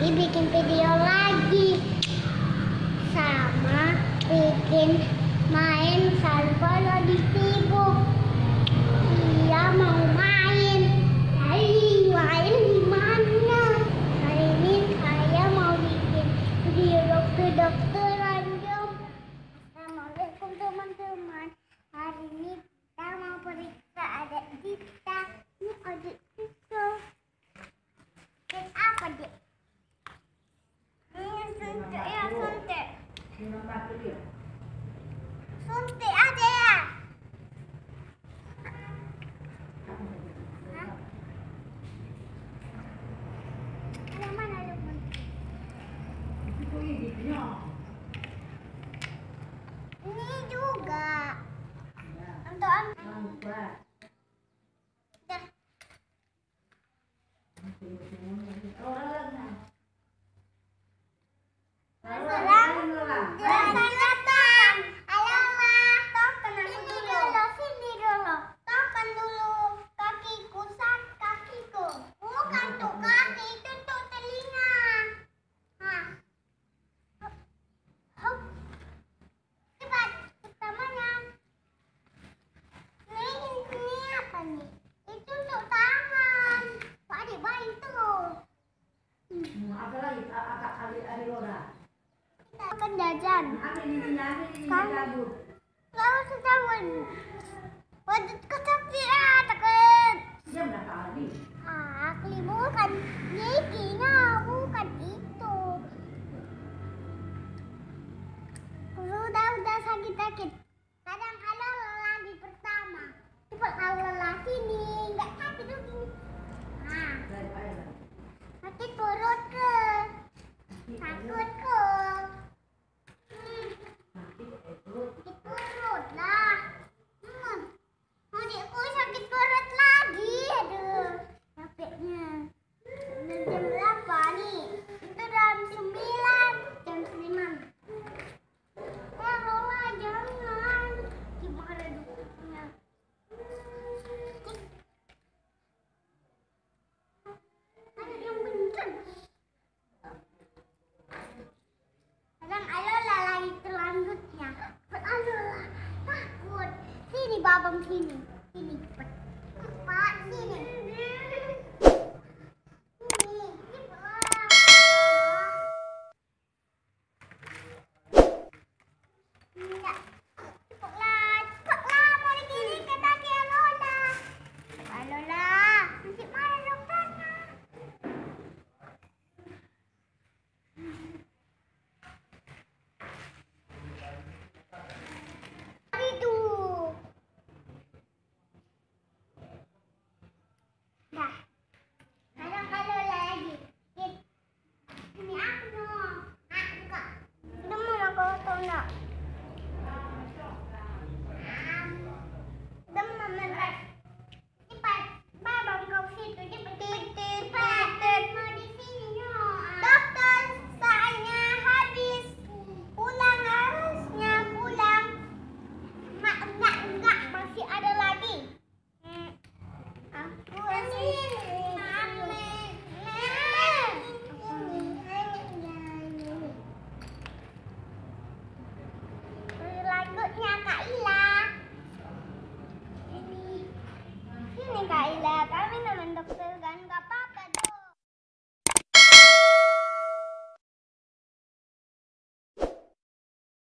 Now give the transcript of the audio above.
bikin video lagi sama bikin main Salvalo di Facebook. Iya mau main. Hai, main di mana? Hari ini saya mau bikin video dokter-dokteran. Assalamualaikum teman-teman. Hari ini kita mau periksa adik kita. Ini adik kita. Cek apa dek? Suntik ya, suntik. Suntik aja ya. Ada mana Lukman? Ini juga. Untuk apa? Dah. Jajan. Kalau setahun. Wajib kecil takut. Bukan giginya, bukan itu. Udah sakit. Kadang kalau lagi pertama, cepat kalau lagi nih nggak sakit lagi. Nah, sakit perut ke, takut ke. Sakit perut lah. Adikku sakit perut lagi. Aduh, capeknya. Udah jam berapa nih? Itu jam 9, jam 9. Lola jangan. Gimana dukungnya? Ada yang benceng. Kadang Alola lagi selanjutnya. Alola takut. Sini babang sini.